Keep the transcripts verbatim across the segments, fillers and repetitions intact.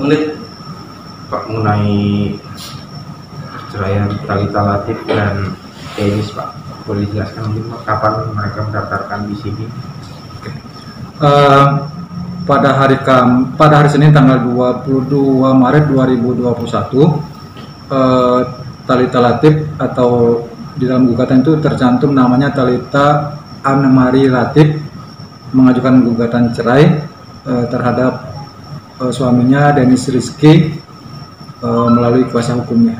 menit Pak mengenai perceraian Thalita Latief dan Dennis, Pak. Boleh dijelaskan mungkin Pak, kapan mereka mendaftarkan di sini? Uh, pada hari Kam pada hari Senin tanggal dua puluh dua Maret dua ribu dua puluh satu, uh, Thalita Latief atau di dalam gugatan itu tercantum namanya Thalita Anne-Marie Latief mengajukan gugatan cerai uh, terhadap uh, suaminya Dennis Rizky uh, melalui kuasa hukumnya.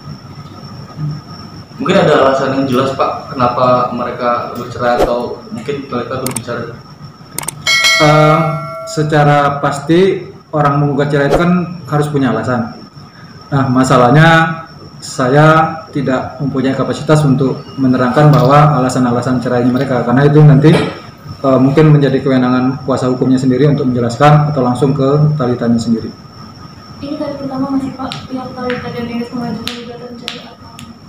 Mungkin ada alasan yang jelas Pak kenapa mereka bercerai atau mungkin mereka berbicara? Uh, secara pasti orang menggugat cerai itu kan harus punya alasan. Nah, masalahnya saya tidak mempunyai kapasitas untuk menerangkan bahwa alasan-alasan cerainya mereka, karena itu nanti uh, mungkin menjadi kewenangan kuasa hukumnya sendiri untuk menjelaskan atau langsung ke Thalitanya sendiri. Ini kali pertama masih Pak yang Thalita dan Dennis mengajukan gugatan cerai atau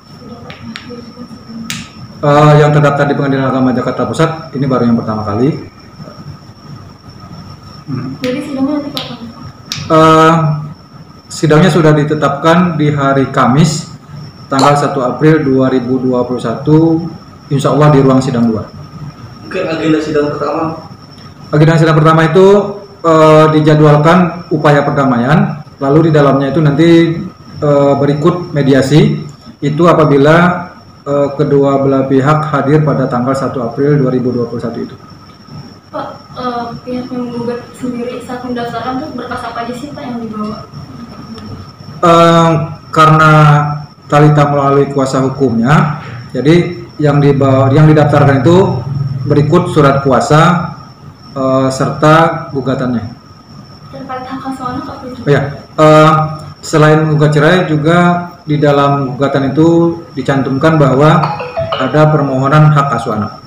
uh, yang terdaftar di Pengadilan Agama Jakarta Pusat ini baru yang pertama kali. Jadi sidangnya nanti kapan? Uh, sidangnya sudah ditetapkan di hari Kamis tanggal satu April dua ribu dua puluh satu, insya Allah di ruang sidang dua. Mungkin agenda sidang pertama? Agenda sidang pertama itu uh, dijadwalkan upaya perdamaian, lalu di dalamnya itu nanti uh, berikut mediasi, itu apabila uh, kedua belah pihak hadir pada tanggal satu April dua ribu dua puluh satu itu. Pak, uh, pihak yang menggugat sendiri saat pendaftaran itu berkas apa aja sih Pak yang dibawa? Uh, karena Thalita melalui kuasa hukumnya, jadi yang dibawa, yang didaftarkan itu berikut surat kuasa uh, serta gugatannya. Terkait hak asuh anak apa itu? Oh ya, uh, selain menggugat cerai juga di dalam gugatan itu dicantumkan bahwa ada permohonan hak asuh anak.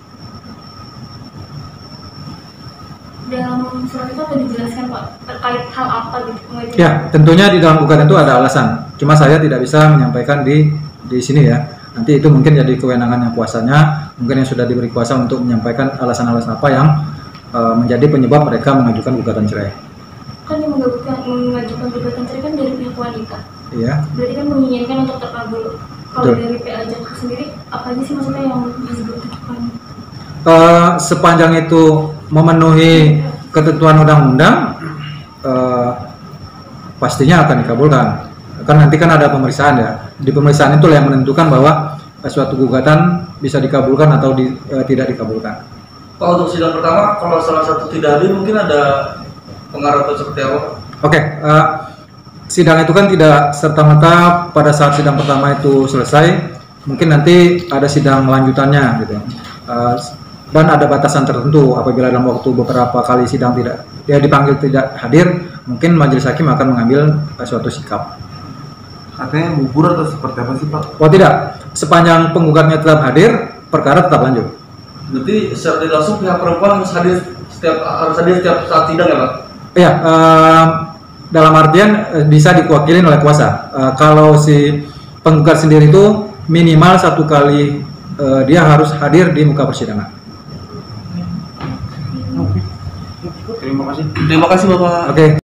Dalam surat itu apa dijelaskan Pak terkait hal apa gitu? Ya, tentunya di dalam gugatan itu ada alasan. Cuma saya tidak bisa menyampaikan di di sini ya. Nanti itu mungkin jadi kewenangan yang kuasanya, mungkin yang sudah diberi kuasa untuk menyampaikan alasan-alasan apa yang uh, menjadi penyebab mereka mengajukan gugatan cerai. Kan yang mengajukan, mengajukan gugatan cerai kan dari pihak wanita. Iya. Berarti kan menginginkan untuk terkabul. Kalau Betul. dari P A Jaksa sendiri, apa aja sih maksudnya yang disebutkan? Uh, sepanjang itu memenuhi ketentuan undang-undang, uh, pastinya akan dikabulkan. Kan nanti kan ada pemeriksaan ya. Di pemeriksaan itu yang menentukan bahwa uh, suatu gugatan bisa dikabulkan atau di, uh, tidak dikabulkan. Pak, untuk sidang pertama kalau salah satu tidak hadir mungkin ada pengaruh atau seperti apa? Oke, okay, uh, sidang itu kan tidak serta-merta pada saat sidang pertama itu selesai. Mungkin nanti ada sidang lanjutannya gitu. Uh, dan ada batasan tertentu apabila dalam waktu beberapa kali sidang tidak dia dipanggil tidak hadir, mungkin majelis hakim akan mengambil uh, suatu sikap. Artinya gugur atau seperti apa sih Pak? Oh tidak, sepanjang penggugatnya tetap hadir, perkara tetap lanjut. Berarti secara tidak langsung pihak perempuan harus hadir setiap harus hadir setiap saat sidang ya Pak? Iya, uh, dalam artian uh, bisa diwakilin oleh kuasa. Uh, kalau si penggugat sendiri itu minimal satu kali uh, dia harus hadir di muka persidangan. Terima kasih. Terima kasih Bapak. Oke. Okay.